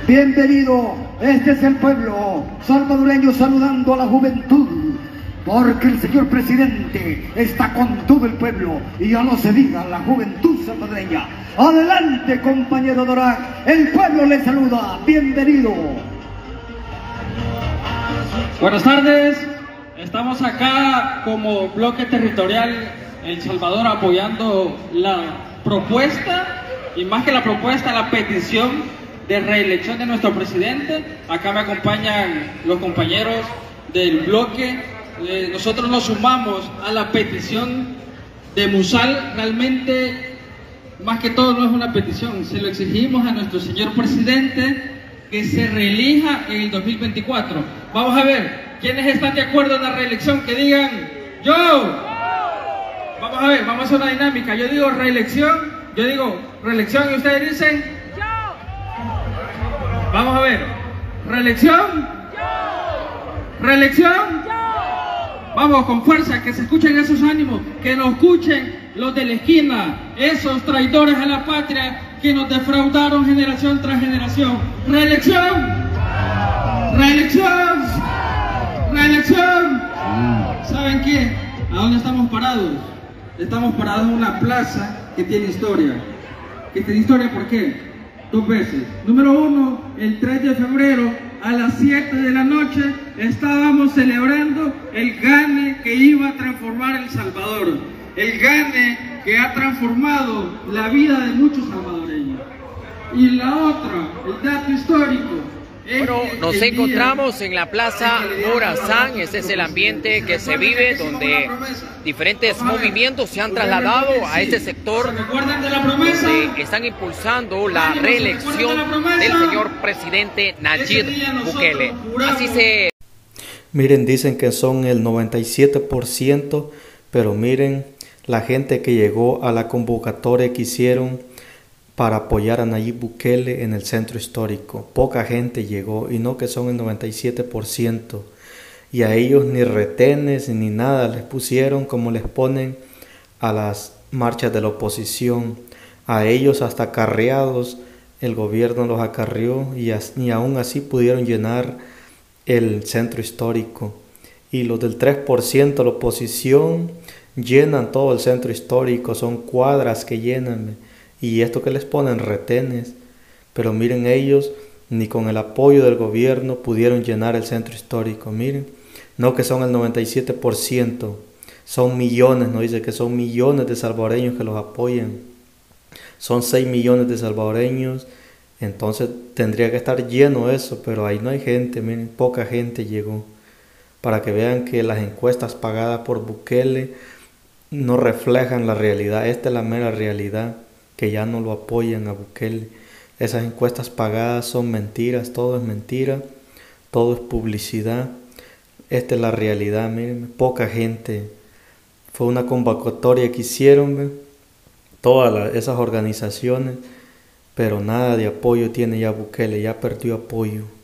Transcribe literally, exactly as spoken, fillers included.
Bienvenido, este es el pueblo salvadoreño saludando a la juventud, porque el señor presidente está con todo el pueblo y ya no se diga la juventud salvadoreña. Adelante, compañero Dorak, el pueblo le saluda, bienvenido. Buenas tardes, estamos acá como bloque territorial El Salvador apoyando la propuesta, y más que la propuesta, la petición de reelección de nuestro presidente. Acá me acompañan los compañeros del bloque. Eh, nosotros nos sumamos a la petición de Musal. Realmente, más que todo, no es una petición, se lo exigimos a nuestro señor presidente que se reelija en el dos mil veinticuatro. Vamos a ver, ¿quiénes están de acuerdo en la reelección? Que digan yo. Vamos a ver, vamos a hacer una dinámica. Yo digo reelección, yo digo reelección y ustedes dicen yo. Vamos a ver, reelección, yo. Reelección, yo. Vamos con fuerza, que se escuchen esos ánimos, que nos escuchen los de la esquina, esos traidores a la patria que nos defraudaron generación tras generación. Reelección, reelección, reelección. ¿Saben qué? ¿A dónde estamos parados? Estamos parados en una plaza que tiene historia. ¿Que tiene historia por qué? Dos veces. Número uno, el tres de febrero a las siete de la noche estábamos celebrando el GANE que iba a transformar El Salvador. El GANE que ha transformado la vida de muchos salvadoreños. Y la otra, el dato histórico. Bueno, nos encontramos en la Plaza Morazán. Este es el ambiente que se vive, donde diferentes movimientos se han trasladado a este sector, donde están impulsando la reelección del señor presidente Nayib Bukele. Así se... Miren, dicen que son el noventa y siete por ciento, pero miren la gente que llegó a la convocatoria que hicieron para apoyar a Nayib Bukele en el centro histórico. Poca gente llegó, y no que son el noventa y siete por ciento. Y a ellos ni retenes ni nada les pusieron como les ponen a las marchas de la oposición. A ellos hasta acarreados el gobierno los acarreó, y ni aún así pudieron llenar el centro histórico. Y los del tres por ciento, la oposición, llenan todo el centro histórico, son cuadras que llenan. Y esto que les ponen retenes, pero miren, ellos ni con el apoyo del gobierno pudieron llenar el centro histórico. Miren, no que son el noventa y siete por ciento, son millones, no dice que son millones de salvadoreños que los apoyan. Son seis millones de salvadoreños, entonces tendría que estar lleno eso, pero ahí no hay gente. Miren, poca gente llegó, para que vean que las encuestas pagadas por Bukele no reflejan la realidad. Esta es la mera realidad, que ya no lo apoyan a Bukele. Esas encuestas pagadas son mentiras, todo es mentira, todo es publicidad. Esta es la realidad, miren, poca gente. Fue una convocatoria que hicieron, ¿ve? Todas las, esas organizaciones, pero nada de apoyo tiene ya Bukele, ya perdió apoyo.